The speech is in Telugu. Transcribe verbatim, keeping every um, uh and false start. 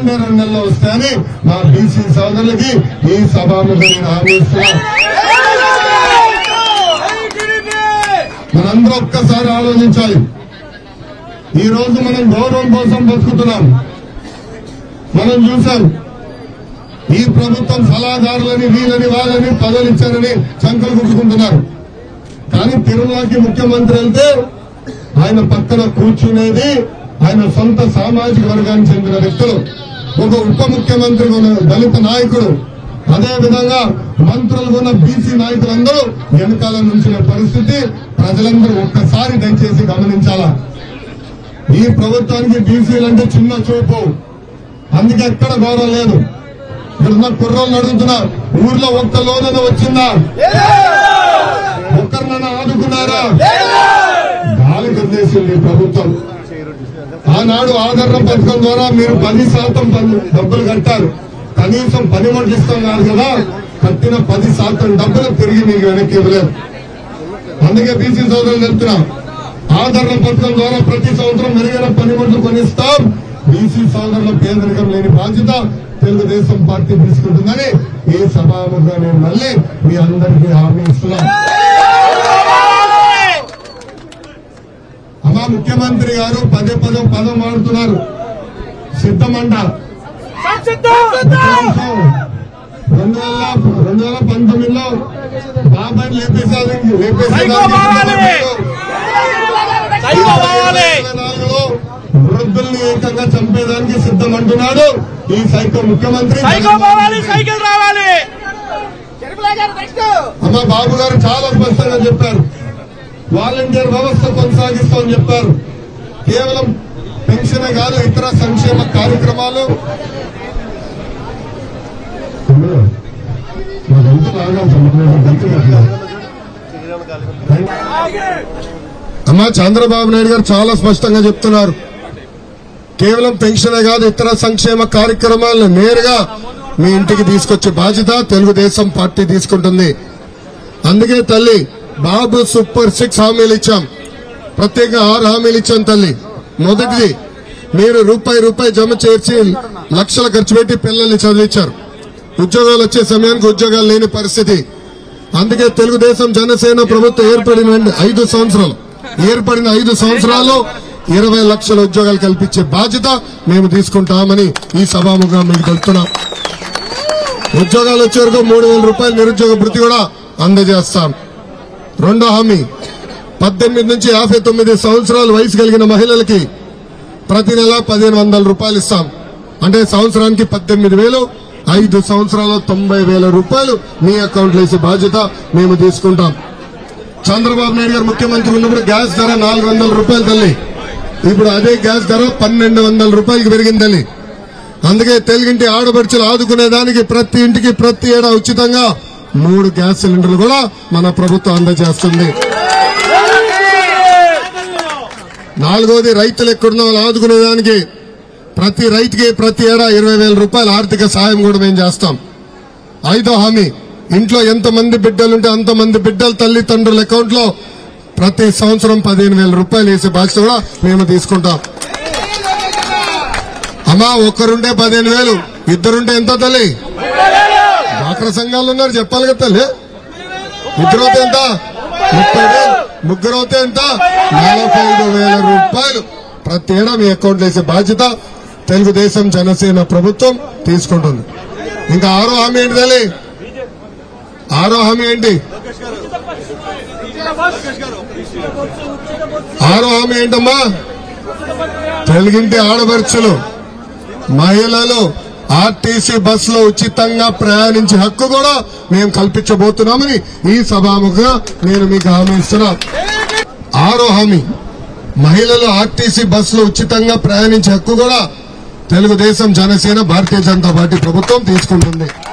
రెండు నెలల్లో వస్తాయని మా బీసీ సోదరులకి ఈ సభాముఖంగా నేను హామీ ఇస్తున్నా. మనందరూ ఒక్కసారి ఆలోచించాలి. ఈ రోజు మనం గౌరవం కోసం బతుకుతున్నాం. మనం చూసాం ఈ ప్రభుత్వం సలహాదారులని వీళ్ళని వాళ్ళని పదవులు ఇచ్చారని చంకలు గుర్తుకుంటున్నారు. కానీ తిరుమలకి ముఖ్యమంత్రి వెళ్తే ఆయన పక్కన కూర్చునేది ఆయన సొంత సామాజిక వర్గానికి చెందిన వ్యక్తులు, ఒక ఉప ముఖ్యమంత్రి దళిత నాయకుడు, అదే విధంగా మంత్రులు ఉన్న బీసీ నాయకులందరూ వెనకాల నుంచిన పరిస్థితి ప్రజలందరూ ఒక్కసారి దయచేసి గమనించాలా. ఈ ప్రభుత్వానికి బీసీలంటే చిన్న చూపు, అందుకే ఎక్కడ గౌరవం లేదు. ఇక్కడున్న కుర్రోళ్ళు అడుగుతున్నారు, ఊర్లో ఒక్క లోన వచ్చిందా, ఒక్కరినైనా ఆదుకున్నారా? గాలి కొద్దేసింది ప్రభుత్వం. ఆనాడు ఆదరణ పథకం ద్వారా మీరు పది శాతం డబ్బులు కట్టారు, కనీసం పని మంటలు ఇస్తున్నారు కదా, కట్టిన పది శాతం డబ్బులు తిరిగి మీకు వెనక్కి ఇవ్వలేదు. అందుకే బీసీ సోదరులు చెప్తున్నా, ఆదరణ పథకం ద్వారా ప్రతి సంవత్సరం మెరుగైన పని మంటలు కొనిస్తాం. బీసీ సోదరుల పేదరికం లేని బాధ్యత తెలుగుదేశం పార్టీ తీసుకుంటుందని ఈ సభాముఖంగా నేను మళ్ళీ మీ అందరికీ హామీ ఇస్తున్నా. అమ్మా ముఖ్యమంత్రి గారు పదే పదే పదం మాడుతున్నారు, సిద్ధమంట. రెండు వేల రెండు వేల పంతొమ్మిదిలో బాబాయ్ లేపేసాది నాలుగులో వృద్ధుల్ని ఏకంగా చంపేదానికి సిద్ధం అంటున్నాడు ఈ సైకో ముఖ్యమంత్రి. అమ్మ బాబు గారు చాలా స్పష్టంగా చెప్పారు, వాలంటీర్ వ్యవస్థ కొనసాగిస్తామని చెప్పారు. కేవలం పెన్షన్ కాదు, ఇతర సంక్షేమ కార్యక్రమాలు. అమ్మా చంద్రబాబు నాయుడు గారు చాలా స్పష్టంగా చెప్తున్నారు, కేవలం పెన్షన్ కాదు, ఇతర సంక్షేమ కార్యక్రమాలను నేరుగా మీ ఇంటికి తీసుకొచ్చే బాధ్యత తెలుగుదేశం పార్టీ తీసుకుంటుంది. అందుకే తల్లి బాబు సూపర్ సిక్స్ హామీలు ఇచ్చాం, ప్రత్యేకంగా ఆరు హామీలు ఇచ్చాం తల్లి. మొదటిది, మీరు రూపాయి రూపాయి జమ చేర్చి లక్షలు ఖర్చు పెట్టి పిల్లల్ని చదివించారు. ఉద్యోగాలు వచ్చే సమయానికి ఉద్యోగాలు లేని పరిస్థితి. అందుకే తెలుగుదేశం జనసేన ప్రభుత్వం ఏర్పడిన ఐదు సంవత్సరాలు ఏర్పడిన ఐదు సంవత్సరాలు ఇరవై లక్షల ఉద్యోగాలు కల్పించే బాధ్యత మేము తీసుకుంటామని ఈ సభాముఖంగా మీకు తెలుపుతున్నాం. ఉద్యోగాలు వచ్చే వరకు మూడు వేల రూపాయల నిరుద్యోగ భృతి కూడా అందజేస్తాం. రెండో హామీ, పద్దెనిమిది నుంచి యాభై తొమ్మిది సంవత్సరాల వయసు కలిగిన మహిళలకి ప్రతి నెల పదిహేను వందల రూపాయలు ఇస్తాం. అంటే సంవత్సరానికి పద్దెనిమిది వేలు, ఐదు సంవత్సరాలు తొంభై వేల రూపాయలు మీ అకౌంట్లో వేసే బాధ్యత మేము తీసుకుంటాం. చంద్రబాబు నాయుడు గారు ముఖ్యమంత్రి ఉన్నప్పుడు గ్యాస్ ధర నాలుగు వందల రూపాయలు తల్లి, ఇప్పుడు అదే గ్యాస్ ధర పన్నెండు వందల రూపాయలకి పెరిగిందని. అందుకే తెలుగింటి ఆడపడుచులు ఆదుకునేదానికి ప్రతి ఇంటికి ప్రతి ఏడా ఉచితంగా మూడు గ్యాస్ సిలిండర్లు కూడా మన ప్రభుత్వం అందజేస్తుంది. నాలుగోది, రైతులు ఎక్కడున్న వాళ్ళు ఆదుకునేదానికి ప్రతి రైతుకి ప్రతి ఏడా ఇరవై వేల రూపాయల ఆర్థిక సాయం కూడా మేము చేస్తాం. ఐదో హామీ, ఇంట్లో ఎంతమంది బిడ్డలుంటే అంతమంది బిడ్డల తల్లిదండ్రుల అకౌంట్ లో ప్రతి సంవత్సరం పదిహేను వేల రూపాయలు వేసే బాధ్యత కూడా మేము తీసుకుంటాం. అమ్మా ఒక్కరుంటే పదిహేను వేలు, ఇద్దరుంటే ఎంత తల్లి? డ్వాక్రా సంఘాలు ఉన్నారు చెప్పాలి కదా తల్లి. ఇద్దరైతే ఎంత? ముప్పై వేలు, ముగ్గురైతే ఎంత? నలభై ఐదు వేల రూపాయలు ప్రతి ఏడా మీ అకౌంట్ వేసే బాధ్యత తెలుగుదేశం జనసేన ప్రభుత్వం తీసుకుంటుంది. ఇంకా ఆరో హామీ ఏంటి తల్లి? ఆరో హామీ ఏంటి? ఆరో హామీ ఏంటమ్మా? తెలుగింటి ఆడపడుచులు మహిళలు ఆర్టీసీ బస్సులో ఉచితంగా ప్రయాణించే హక్కు కూడా మేము కల్పించబోతున్నామని ఈ సభాముఖంగా నేను మీకు హామీ ఇస్తున్నా. ఆరో హామీ, మహిళలు ఆర్టీసీ బస్సులో ఉచితంగా ప్రయాణించే హక్కు కూడా తెలుగుదేశం జనసేన భారతీయ జనతా పార్టీ ప్రభుత్వం తీసుకుంటుంది.